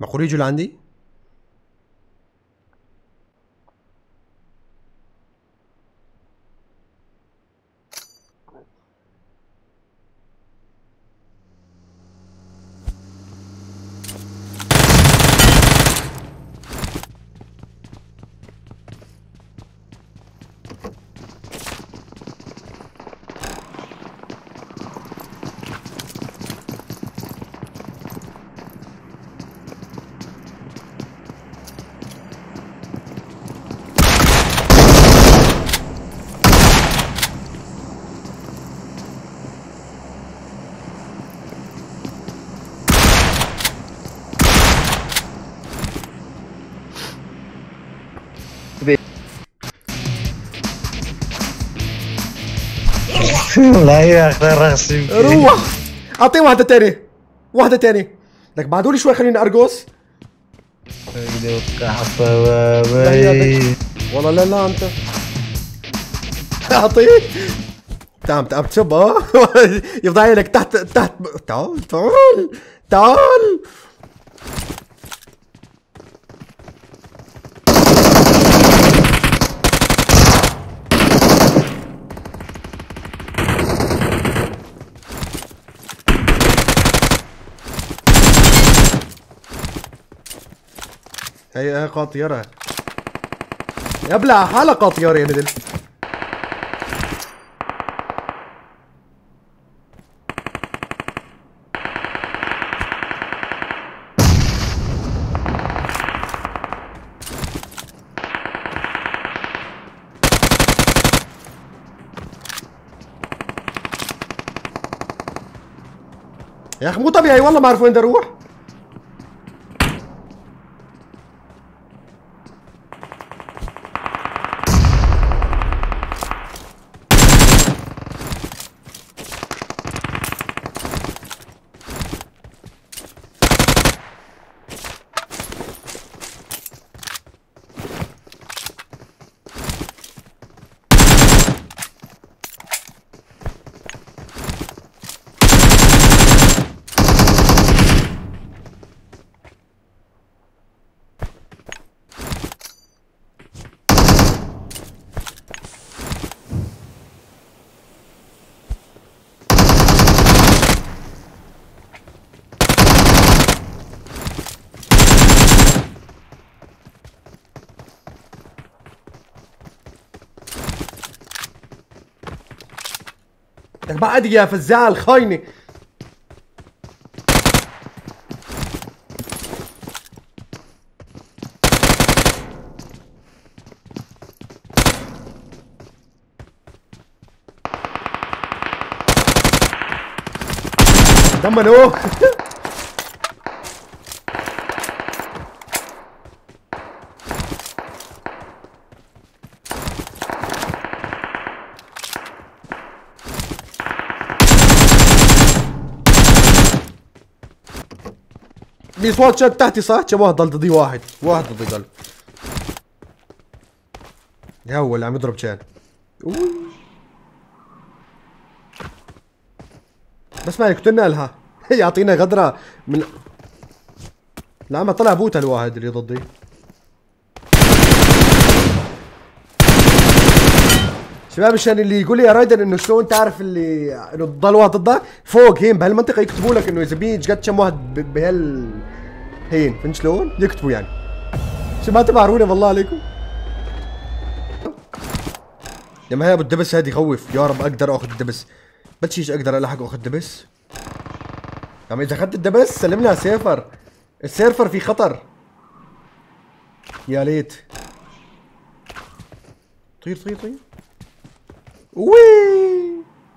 معقول يجوا لعندي؟ لا يا اخي راسي روح اعطيه واحدة تانية، واحدة تانية. لك بعدولي شوي خليني ارقص. والله لا لا انت اعطيه. تعال تعال تشوف يفضل لك تحت تحت. تعال تعال تعال. هي قاطيرة يبلع حالة قاطيرة يا ندل. يا اخي مو طبيعي والله ما اعرف وين بدي اروح. لك بعد يا فزاع الخاينة. دمنوه. في صوت شد تحتي صح؟ كم واحد ضل ضدي واحد ضدي ضل. يا هو اللي عم يضرب كان. بس ما قلنا لها يعطينا غدرة من. لا ما طلع بوتا الواحد اللي ضدي. شباب مشان اللي يقول لي يا رايدن انه شلون تعرف اللي انه ضل واحد ضدك فوق هين بهالمنطقة يكتبوا لك انه اذا بيج قد كم واحد بهال هين، فهمت شلون؟ يكتبوا يعني. شو ما تبعروني والله عليكم. لما هي ابو الدبس هذا يخوف. يا رب اقدر اخذ الدبس. بتشيش اقدر الحق واخذ دبس. طب اذا اخذت الدبس سلم لها سيرفر. السيرفر في خطر. يا ليت. طير طير طير. وي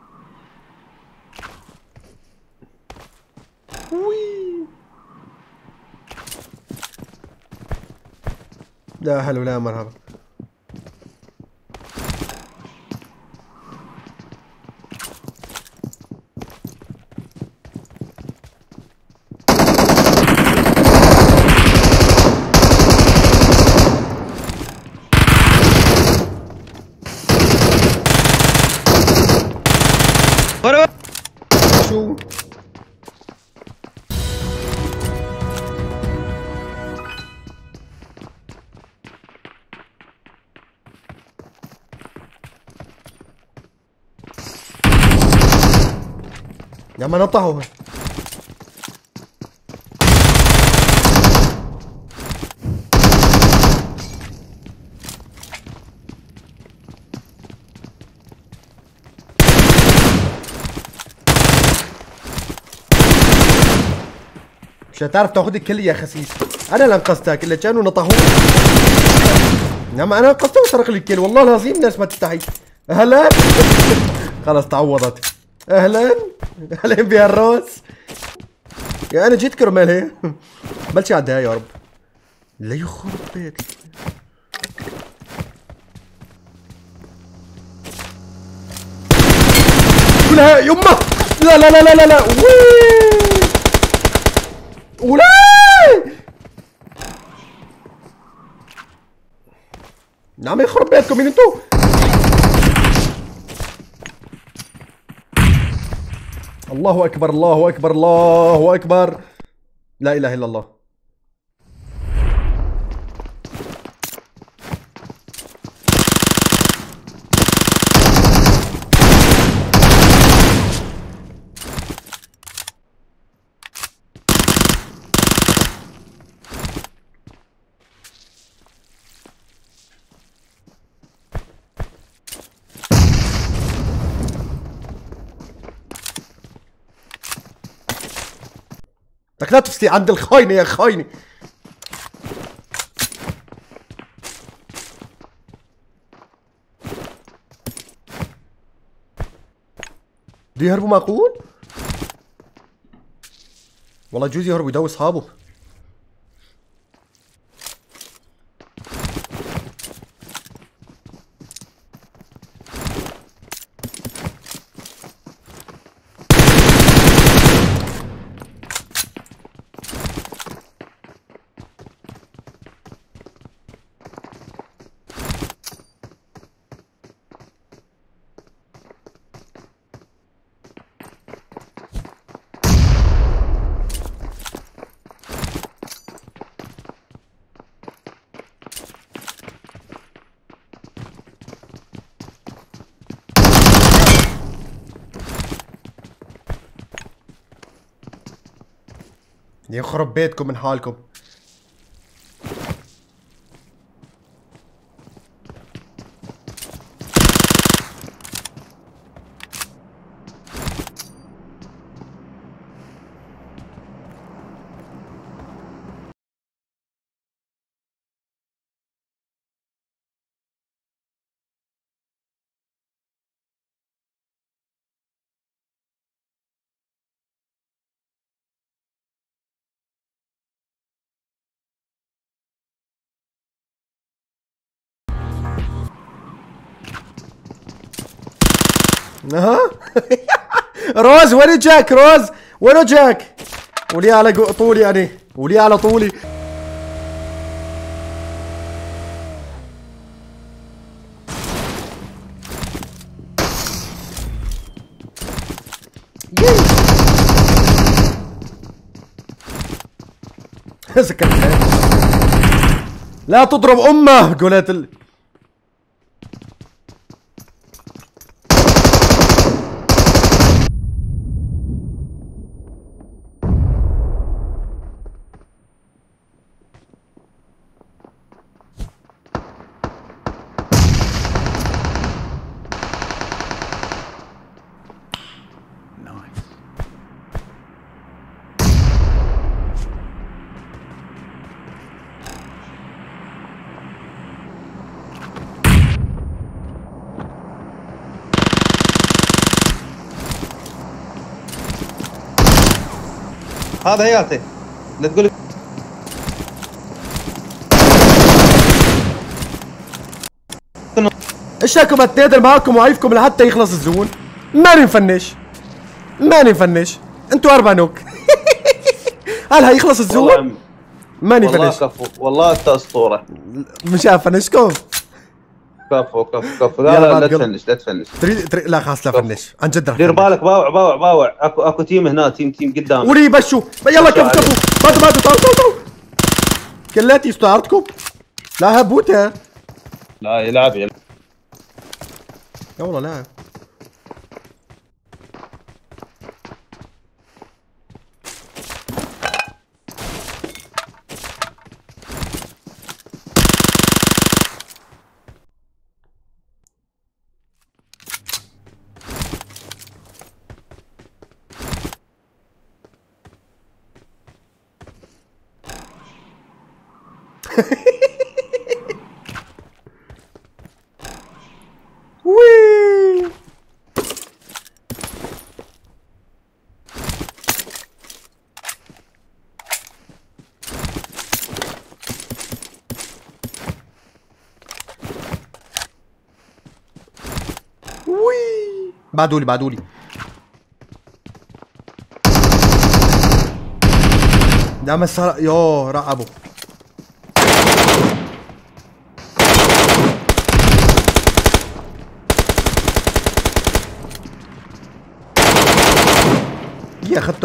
وي. لا هلا ولا مرحبا. شو يا ما نطحوا. مش هتعرف تاخذ الكل يا خسيس. انا اللي انقذتك الا كانوا نطحوك. انما انا انقذته وسرق لي الكل والله العظيم. ناس ما تستحي. اهلا. خلص تعوضت. اهلا اهلا بهالراس. يا انا جيت كرمال هي. بلشي عدها يا رب. لا يخرب بيت. كلها يمه. لا لا لا لا لا لا. ولا نعم يخرب بيتكم مين انتو؟ الله اكبر الله اكبر الله اكبر. لا اله الا الله. بدك لا تفسي عند الخاينة يا خاينة. بده يهربوا معقول؟ والله جوز يهرب يدوي اصحابه. يخرب بيتكم من حالكم. اها. روز وين جاك؟ روز وين جاك؟ ولي على طولي يعني. ولي على طولي. سكت. لا تضرب امه قولت هذا عيالتي لا تقول لي. ايش رايكم اتنادر معاكم وعيفكم لحتى يخلص الزون؟ ماني مفنش. ماني مفنش. انتوا 4 نوك. هل هيخلص الزون؟ ماني فنش. والله كفو والله انت اسطوره. مش عارف فنشكم. كفو كفو كفو. لا تفنش لا تفنش. تريد لا خلاص لا فنش عن جد. دير بالك باوع باوع باوع. اكو تيم هنا تيم قدام. ولي بشوا يلا كفو. باتوا تعالوا. كلاتي استعارتكم. لا هبوتها. لا يلعب يا والله لاعب. وي وي بعدولي نعم السرق يوه رعبوا. يا اخذته.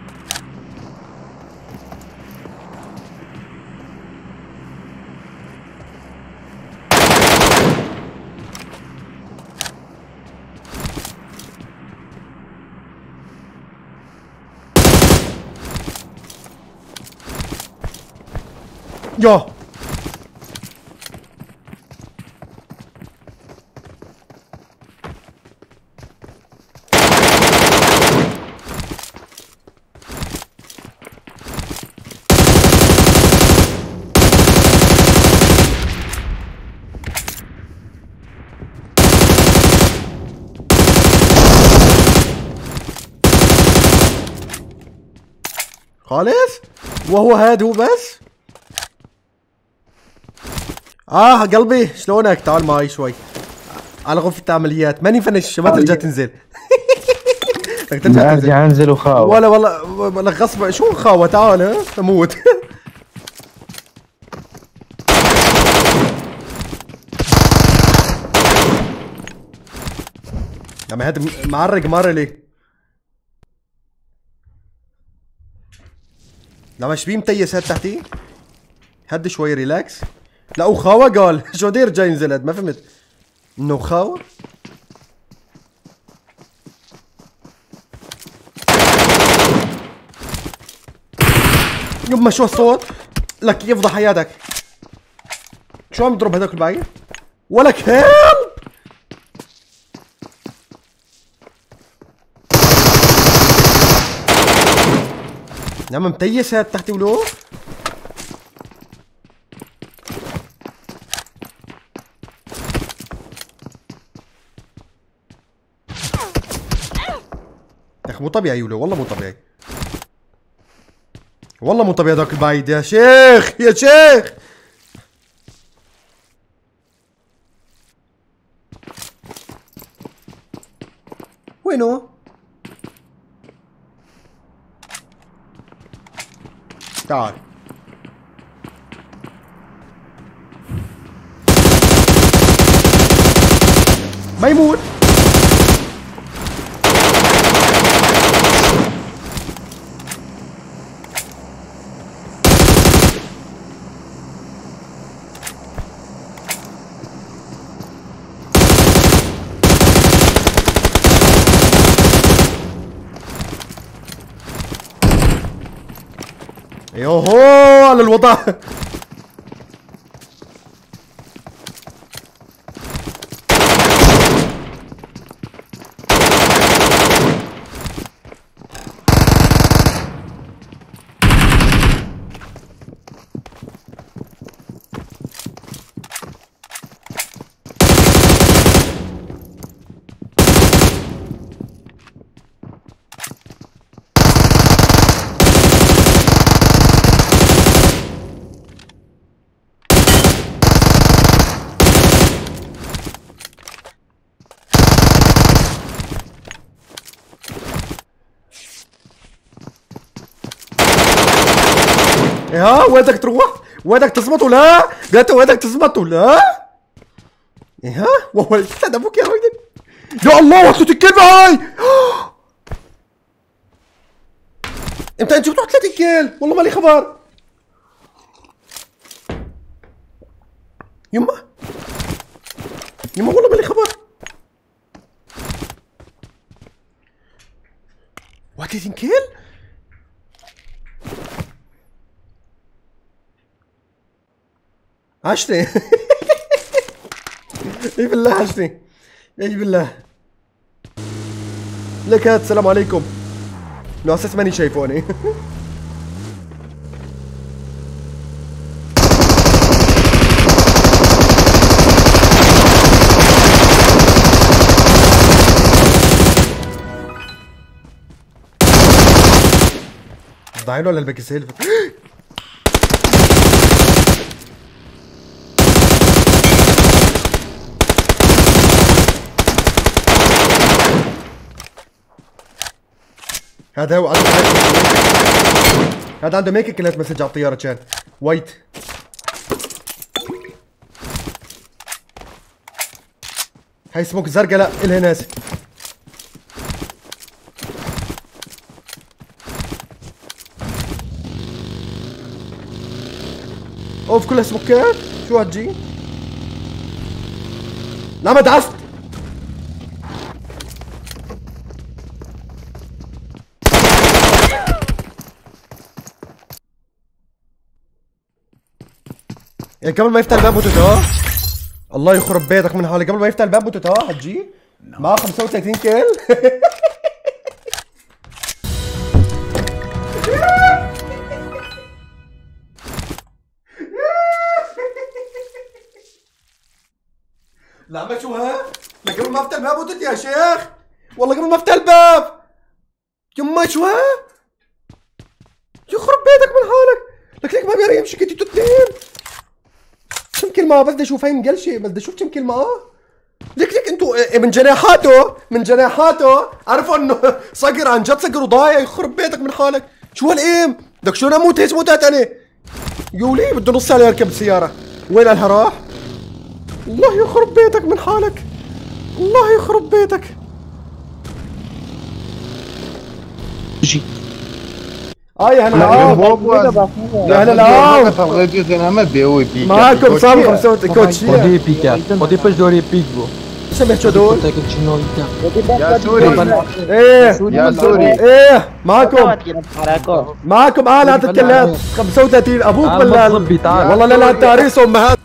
يا خالص وهو هاد هو بس. قلبي شلونك؟ تعال معي شوي على غرفة العمليات. ماني فنش ما ترجع تنزل. بدك ترجع تنزل. ارجع انزل وخاوة ولا والله لك غصب. شو خاوة؟ تعال اموت. يا عم هاد معرق مرة ليه؟ لما شبيه متيس هاد تحتي؟ هدي شوي ريلاكس. لا وخاوة قال. شو بده يرجع ينزل هاد؟ ما فهمت انه خاوة؟ يما شو الصوت؟ لك يفضح حياتك. شو عم تضرب هذاك البعير؟ ولك هيلب. يا عم متيس هاد تحتي ولو؟ يا اخي مو طبيعي ولو، والله مو طبيعي. والله مو طبيعي هذاك البعيد يا شيخ يا شيخ. وينه؟ تعال. ما يموت. يوهو على الوضع. يا وينك تروح؟ وينك تزمط ولا؟ قالت وينك تزمط ولا؟ ايه وهو استنى ابوك يا راجل. يا الله وصلت الكلمة هاي. امتى انت بتروح 30 كيل؟ والله مالي خبر. يما والله مالي خبر. 31 كيل؟ عشري. اي بالله عشري. اي بالله. لك هات السلام عليكم. لو اساس ماني شايفوني. ضايعين ولا الباقي سيلفر؟ هذا هو هذا عنده ميك كلات مسج على الطياره كان وايت. هاي سموك زرقاء لا الها ناس. اوف كلها سموكات. شو هالجي؟ لا ما دعست. يعني قبل ما يفتح الباب وتتوه. الله يخرب بيتك من حالي، قبل ما يفتح الباب وتتوه حتجي معاه 35 كيل. لا ما شو ها؟ قبل ما افتح الباب وتت يا شيخ، والله قبل ما افتح الباب. يما شو ها؟ يخرب بيتك من حالك، لك ليك ما بيقدر يمشي كنتوا اثنين. كم كلمة بس بدي اشوف هاي مقلشة، بس بدي اشوف كم كلمة. ليك انتوا من جناحاته عرفوا انه صقر، عن جد صقر وضايع. يخرب بيتك من حالك، شو هالايم؟ بدك شلون اموت هيك موتات انا؟ يولي بده نص ساعة يركب السيارة. وين قالها راح؟ الله يخرب بيتك من حالك، الله يخرب بيتك. يا هلا يا هلا معاكم صار 5 كوتش. Oddio picchiato, oddio poi dovrei picco. سمع شو دول؟ يا سوري يا سوري ايه معاكم لا تتكلم. 35 ابوك ولا والله لا لا تاريس امهات.